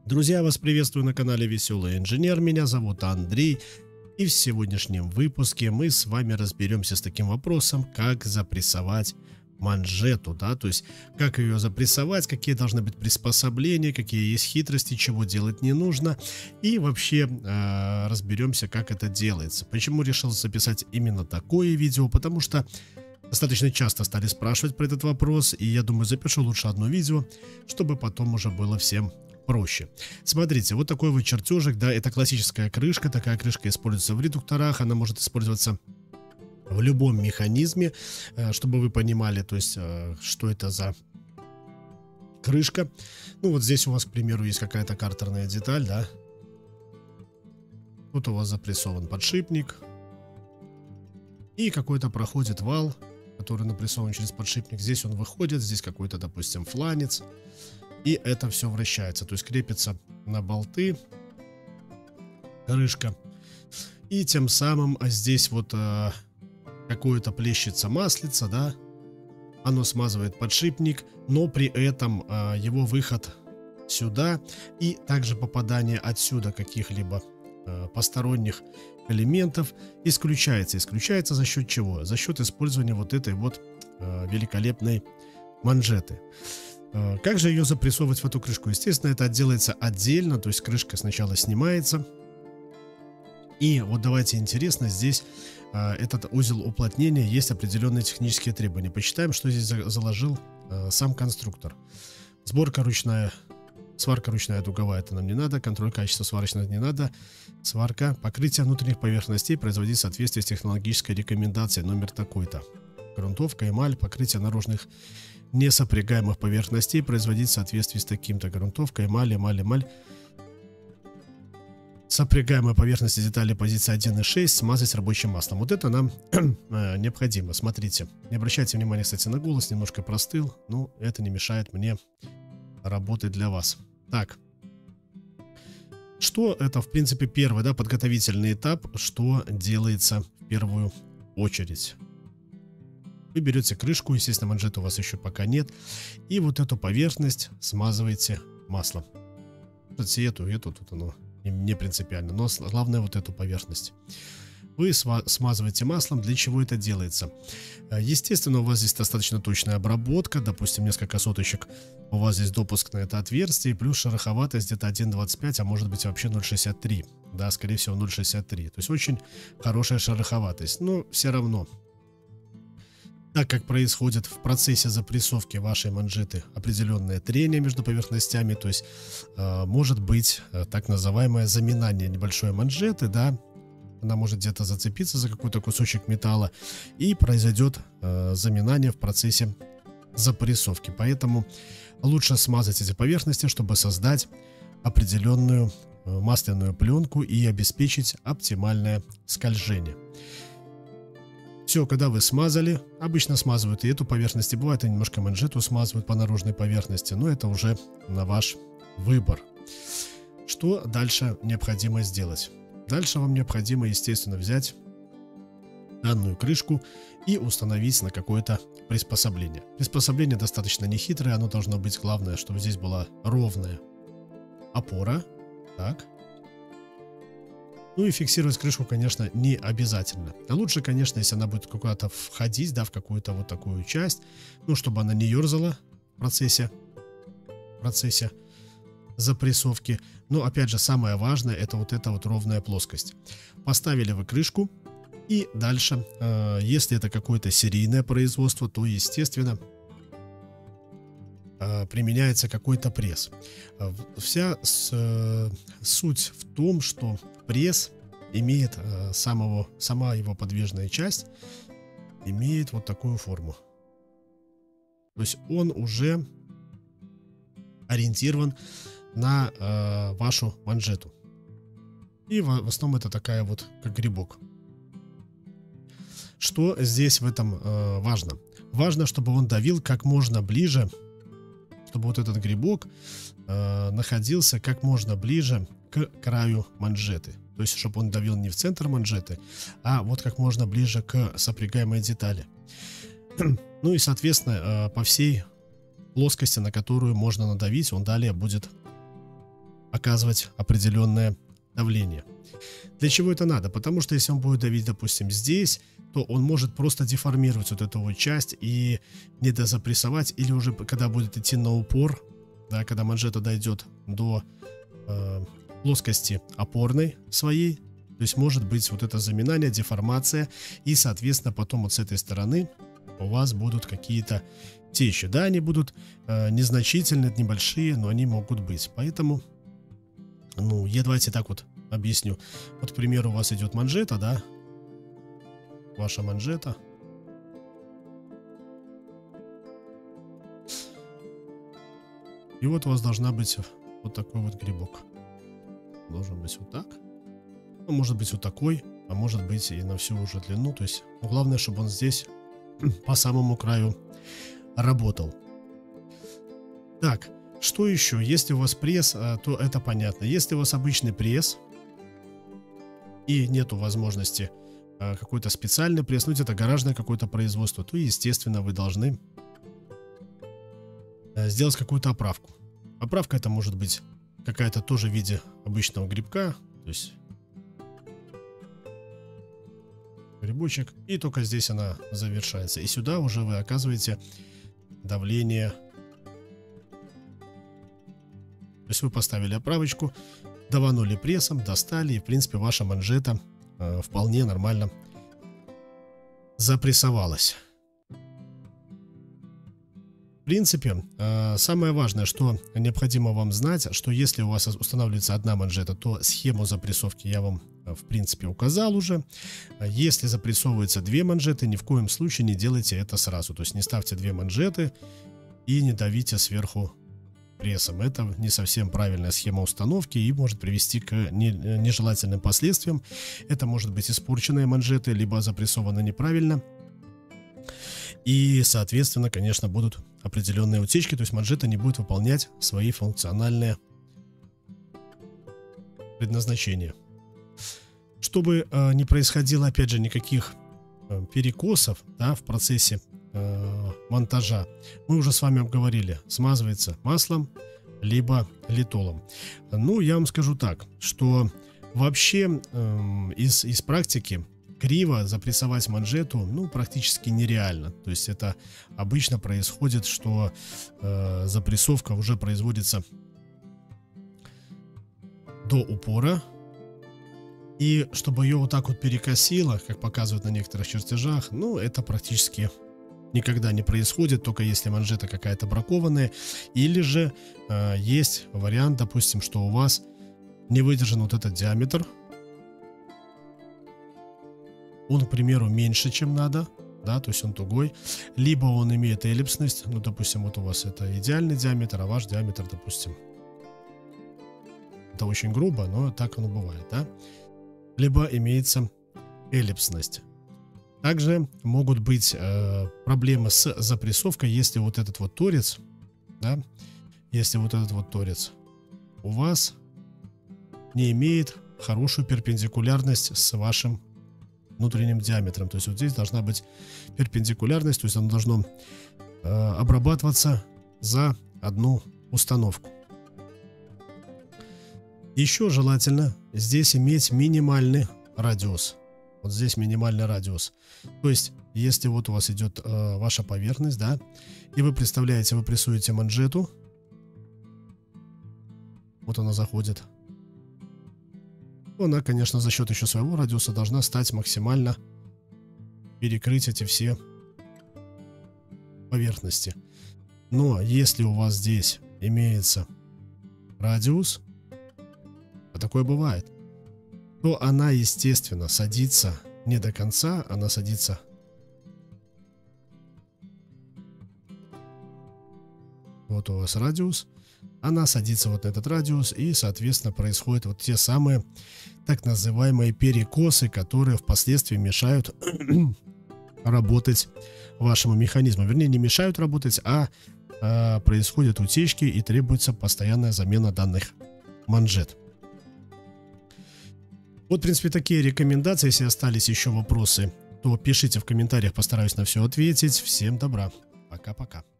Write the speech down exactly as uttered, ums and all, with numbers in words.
Друзья, вас приветствую на канале Веселый Инженер, меня зовут Андрей, и в сегодняшнем выпуске мы с вами разберемся с таким вопросом, как запрессовать манжету, да, то есть как ее запрессовать, какие должны быть приспособления, какие есть хитрости, чего делать не нужно, и вообще э, разберемся, как это делается. Почему решил записать именно такое видео? Потому что достаточно часто стали спрашивать про этот вопрос, и я думаю, запишу лучше одно видео, чтобы потом уже было всем проще. Смотрите, вот такой вот чертежик, да, это классическая крышка, такая крышка используется в редукторах, она может использоваться в любом механизме, чтобы вы понимали, то есть, что это за крышка. Ну, вот здесь у вас, к примеру, есть какая-то картерная деталь, да. Тут у вас запрессован подшипник. И какой-то проходит вал, который напрессован через подшипник. Здесь он выходит, здесь какой-то, допустим, фланец. И это все вращается, то есть крепится на болты крышка. И тем самым а здесь вот а, какое-то плещется маслица, да. Оно смазывает подшипник, но при этом а, его выход сюда и также попадание отсюда каких-либо а, посторонних элементов исключается. Исключается за счет чего? За счет использования вот этой вот а, великолепной манжеты. Как же ее запрессовывать в эту крышку? Естественно, это делается отдельно, то есть крышка сначала снимается. И вот давайте интересно, здесь а, этот узел уплотнения, есть определенные технические требования. Почитаем, что здесь за, заложил а, сам конструктор. Сборка ручная, сварка ручная дуговая, это нам не надо. Контроль качества сварочного не надо. Сварка, покрытие внутренних поверхностей производить в соответствии с технологической рекомендацией номер такой-то. Грунтовка, эмаль, покрытие наружных несопрягаемых поверхностей производить в соответствии с таким-то. Грунтовка, эмаль, эмаль, эмаль. Сопрягаемые поверхности детали позиции один и шесть смазать рабочим маслом. Вот это нам необходимо. Смотрите, не обращайте внимания, кстати, на голос, немножко простыл, но это не мешает мне работать для вас. Так, что это, в принципе, первый, да, подготовительный этап, что делается в первую очередь. Вы берете крышку, естественно, манжеты у вас еще пока нет, и вот эту поверхность смазываете маслом. Кстати, эту, эту, тут оно не принципиально, но главное вот эту поверхность. Вы смазываете маслом. Для чего это делается? Естественно, у вас здесь достаточно точная обработка, допустим, несколько соточек, у вас здесь допуск на это отверстие, плюс шероховатость где-то один двадцать пять, а может быть вообще ноль шестьдесят три, да, скорее всего ноль шестьдесят три, то есть очень хорошая шероховатость, но все равно. Так как происходит в процессе запрессовки вашей манжеты определенное трение между поверхностями, то есть э, может быть э, так называемое заминание небольшой манжеты, да, она может где-то зацепиться за какой-то кусочек металла и произойдет э, заминание в процессе запрессовки. Поэтому лучше смазать эти поверхности, чтобы создать определенную э, масляную пленку и обеспечить оптимальное скольжение. Все, когда вы смазали, обычно смазывают и эту поверхность, и бывает, и немножко манжету смазывают по наружной поверхности, но это уже на ваш выбор. Что дальше необходимо сделать? Дальше вам необходимо, естественно, взять данную крышку и установить на какое-то приспособление. Приспособление достаточно нехитрое, оно должно быть, главное, чтобы здесь была ровная опора. Так. Ну и фиксировать крышку, конечно, не обязательно. А лучше, конечно, если она будет куда-то входить, да, в какую-то вот такую часть, ну, чтобы она не ерзала в процессе, в процессе запрессовки. Но, опять же, самое важное, это вот эта вот ровная плоскость. Поставили вы крышку, и дальше, э, если это какое-то серийное производство, то, естественно, э, применяется какой-то пресс. Вся с, э, суть в том, что пресс имеет э, самого, сама его подвижная часть имеет вот такую форму. То есть он уже ориентирован на э, вашу манжету. И в, в основном это такая вот, как грибок. Что здесь в этом э, важно? Важно, чтобы он давил как можно ближе, чтобы вот этот грибок э, находился как можно ближе к краю манжеты. То есть, чтобы он давил не в центр манжеты, а вот как можно ближе к сопрягаемой детали. Ну и, соответственно, по всей плоскости, на которую можно надавить, он далее будет оказывать определенное давление. Для чего это надо? Потому что если он будет давить, допустим, здесь, то он может просто деформировать вот эту вот часть и не дозапрессовать, или уже когда будет идти на упор, да, когда манжета дойдет до э, плоскости опорной своей, то есть может быть вот это заминание, деформация, и, соответственно, потом вот с этой стороны у вас будут какие-то течи. Да, они будут э, незначительные, небольшие, но они могут быть. Поэтому, ну, я давайте так вот объясню. Вот, к примеру, у вас идет манжета, да, ваша манжета. И вот у вас должна быть вот такой вот грибок. Должен быть вот так. Ну, может быть вот такой, а может быть и на всю уже длину. То есть, ну, главное, чтобы он здесь по самому краю работал. Так, что еще? Если у вас пресс, то это понятно. Если у вас обычный пресс и нету возможности какой-то специальный пресс, ну это гаражное какое-то производство, то, естественно, вы должны сделать какую-то оправку. Оправка это может быть какая-то тоже в виде обычного грибка, то есть грибочек, и только здесь она завершается. И сюда уже вы оказываете давление. То есть вы поставили оправочку, даванули прессом, достали, и в принципе ваша манжета э, вполне нормально запрессовалась. В принципе, э, самое важное, что необходимо вам знать, что если у вас устанавливается одна манжета, то схему запрессовки я вам в принципе указал уже. Если запрессовываются две манжеты, ни в коем случае не делайте это сразу. То есть не ставьте две манжеты и не давите сверху прессом. Это не совсем правильная схема установки и может привести к нежелательным последствиям. Это может быть испорченные манжеты, либо запрессованы неправильно. И, соответственно, конечно, будут определенные утечки, то есть манжета не будет выполнять свои функциональные предназначения. Чтобы э, не происходило, опять же, никаких э, перекосов, да, в процессе э, монтажа, мы уже с вами обговорили, смазывается маслом, либо литолом. Ну, я вам скажу так, что вообще э, из, из практики криво запрессовать манжету, ну, практически нереально. То есть это обычно происходит, что э, запрессовка уже производится до упора. И чтобы ее вот так вот перекосило, как показывают на некоторых чертежах, ну, это практически никогда не происходит, только если манжета какая-то бракованная. Или же э, есть вариант, допустим, что у вас не выдержан вот этот диаметр. Он, к примеру, меньше, чем надо, да, то есть он тугой. Либо он имеет эллипсность, ну, допустим, вот у вас это идеальный диаметр, а ваш диаметр, допустим, это очень грубо, но так оно бывает, да. Либо имеется эллипсность. Также могут быть э, проблемы с запрессовкой, если вот этот вот торец, да, если вот этот вот торец у вас не имеет хорошую перпендикулярность с вашим внутренним диаметром. То есть вот здесь должна быть перпендикулярность, то есть оно должно э, обрабатываться за одну установку. Еще желательно здесь иметь минимальный радиус. Вот здесь минимальный радиус. То есть, если вот у вас идет э, ваша поверхность, да, и вы представляете, вы прессуете манжету, вот она заходит, то она, конечно, за счет еще своего радиуса должна стать максимально перекрыть эти все поверхности. Но если у вас здесь имеется радиус, а такое бывает, то она, естественно, садится не до конца, она садится вот у вас радиус, она садится вот на этот радиус, и, соответственно, происходят вот те самые так называемые перекосы, которые впоследствии мешают работать вашему механизму. Вернее, не мешают работать, а, а происходят утечки и требуется постоянная замена данных манжет. Вот, в принципе, такие рекомендации. Если остались еще вопросы, то пишите в комментариях, постараюсь на все ответить. Всем добра. Пока-пока.